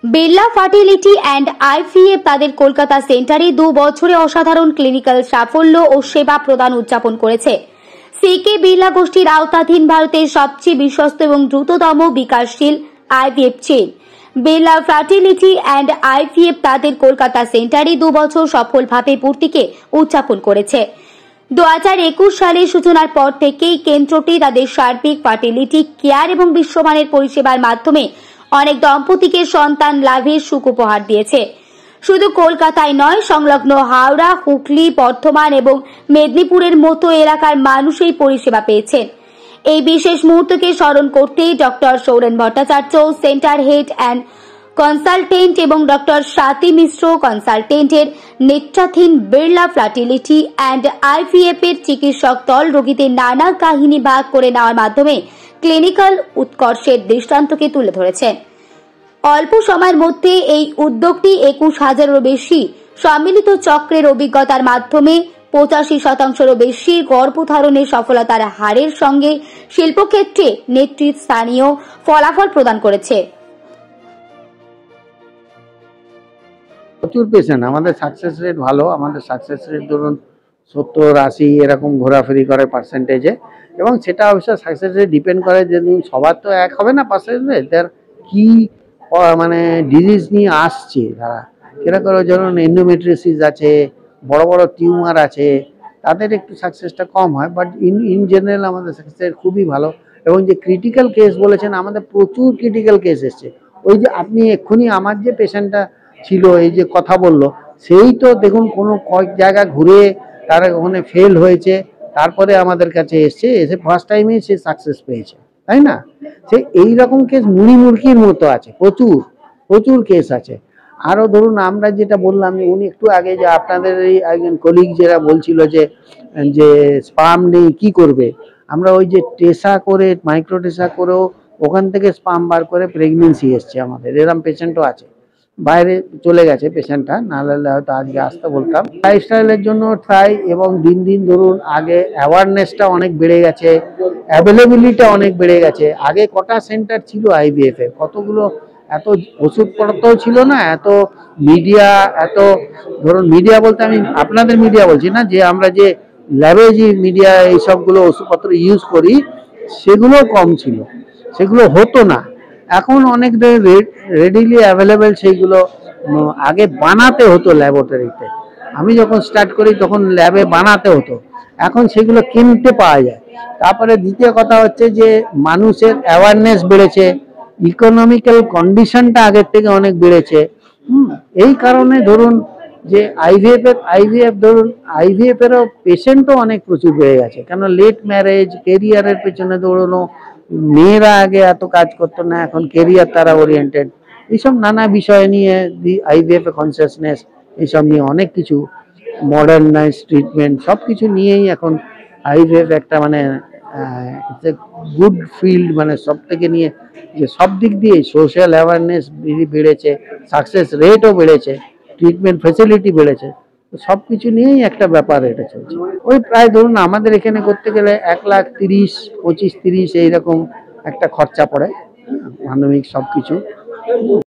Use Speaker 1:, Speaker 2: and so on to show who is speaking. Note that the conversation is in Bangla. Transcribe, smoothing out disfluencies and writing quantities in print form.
Speaker 1: বিড়লা ফার্টিলিটি অ্যান্ড আইভিএফ তাদের কলকাতা সেন্টারে 2 বছরে অসাধারণ ক্লিনিক্যাল সাফল্য ও সেবা প্রদান উদযাপন করেছে। সিকে বিড়লা গোষ্ঠীর আওতাধীন ভারতের সবচেয়ে বিশ্বস্ত এবং দ্রুততম বিকাশশীল IVF chain Birla fertility and IVF তাদের কলকাতা সেন্টারে 2 বছর সফলভাবে পূর্তিকে উদযাপন করেছে। 2021 সালের সূচনার পর থেকেই কেন্দ্রটি তাদের সার্বিক ফার্টিলিটি কেয়ার এবং বিশ্বমানের পরিষেবার মাধ্যমে অনেক দম্পতিকে সন্তান লাভের সুখ উপহার দিয়েছে। শুধু কলকাতায় নয়, সংলগ্ন হাওড়া, হুগলি, বর্ধমান এবং মেদিনীপুরের মতো এলাকার মানুষ এই পরিষেবা পেয়েছেন। এই বিশেষ মুহূর্তকে স্মরণ করতেই doctor Souren Bhattacharya, center head and consultant এবং ডক্টর স্বাতী মিশ্র, কনসালটেন্টের নেতৃত্বাধীন বিড়লা ফার্টিলিটি অ্যান্ড আইভিএফ এর চিকিৎসক দল রোগীদের নানা কাহিনী ভাগ করে নেওয়ার মাধ্যমে ক্লিনিক্যাল উৎকর্ষের দৃষ্টান্তকে তুলে ধরেছেন। অল্প সময়ের মধ্যে এই উদ্যোগটি 21,000-এরও বেশি সম্মিলিত চক্রের অভিজ্ঞতার মাধ্যমে 85%-রও বেশি গর্ভধারণের সফলতার হারের সঙ্গে শিল্পক্ষেত্রে নেতৃস্থানীয় ফলাফল প্রদান করেছে।
Speaker 2: প্রচুর পেশেন্ট, আমাদের সাকসেস রেট ভালো। আমাদের সাকসেস রেট ধরুন 70-80 এরকম ঘোরাফেরি করে পার্সেন্টেজে, এবং সেটা অবশ্য সাকসেস রেট ডিপেন্ড করে যে সবার তো এক হবে না পার্সেন্টেজ, তার কি মানে ডিজিজ নিয়ে আসছে তারা, সেটা করে ধরুন এন্ডোমেট্রিওসিস আছে, বড় বড় টিউমার আছে, তাদের একটু সাকসেসটা কম হয়। বাট ইন জেনারেল আমাদের সাকসেস রেট খুবই ভালো। এবং যে ক্রিটিক্যাল কেস বলেছেন, আমাদের প্রচুর ক্রিটিক্যাল কেস এসছে। ওই যে আপনি এক্ষুনি আমার যে পেশেন্টটা ছিল, এই যে কথা বললো, সেই তো দেখুন কোনো কয়েক জায়গা ঘুরে তারা ওখানে ফেল হয়েছে, তারপরে আমাদের কাছে এসে ফার্স্ট টাইমে সে সাকসেস পেয়েছে, তাই না? সে এইরকম কেস মুড়ি মুড়কির মতো আছে, প্রচুর প্রচুর কেস আছে। আরও ধরুন আমরা যেটা বললাম, উনি একটু আগে যে আপনাদের এই একজন কলিগ যেটা বলছিল যে স্পার্ম নেই কি করবে, আমরা ওই যে টেসা করে, মাইক্রো টেসা করেও ওখান থেকে স্পার্ম বার করে প্রেগনেন্সি এসছে আমাদের। এরকম পেশেন্টও আছে, বাইরে চলে গেছে পেশেন্টটা, নাহলে হয়তো আজকে আসতে বলতাম। লাইফস্টাইলের জন্য ট্রাই, এবং দিন দিন ধরুন আগে অ্যাওয়ারনেসটা অনেক বেড়ে গেছে, অ্যাভেলেবিলিটি অনেক বেড়ে গেছে। আগে কটা সেন্টার ছিল আইভিএফ এর, কতগুলো, এত ওষুধপত্রও ছিল না, এত মিডিয়া, এত ধরুন মিডিয়া বলতে আমি আপনাদের মিডিয়া বলছি না, যে আমরা যে ল্যাবে যে মিডিয়া এইসবগুলো ওষুধপত্র ইউজ করি সেগুলো কম ছিল, সেগুলো হতো না। এখন অনেক রেডিলি অ্যাভেলেবেল, সেইগুলো আগে বানাতে হতো ল্যাবরেটরিতে। আমি যখন স্টার্ট করি তখন ল্যাবে বানাতে হতো, এখন সেগুলো কিনতে পাওয়া যায়। তারপরে দ্বিতীয় কথা হচ্ছে যে মানুষের অ্যাওয়ারনেস বেড়েছে, ইকোনমিক্যাল কন্ডিশনটা আগের থেকে অনেক বেড়েছে। এই কারণে ধরুন যে আইভিএফ ধরুন আইভিএফ এরও পেশেন্টও অনেক প্রচুর বেড়ে গেছে। কেন লেট ম্যারেজ, কেরিয়ারের পেছনে দৌড়ানো, মেয়েরা আগে এত কাজ করতো না, এখন কেরিয়ার তারা ওরিয়েন্টেড, এইসব নানা বিষয় নিয়ে আইভিএফ এ কনসিয়াসনেস, এইসব নিয়ে অনেক কিছু মডার্নাইজ ট্রিটমেন্ট, সব কিছু নিয়েই এখন আইভিএফ একটা মানে গুড ফিল্ড, মানে সব থেকে নিয়ে যে সব দিক দিয়ে সোশ্যাল অ্যাওয়ারনেস বেড়েছে, সাকসেস রেটও বেড়েছে, ট্রিটমেন্ট ফেসিলিটি বেড়েছে, সব কিছু নিয়েই একটা ব্যাপার এটা চলছে। ওই প্রায় ধরুন আমাদের এখানে করতে গেলে 1,30,000, 25-30 এইরকম একটা খরচা পড়ে মানবিক সব কিছু।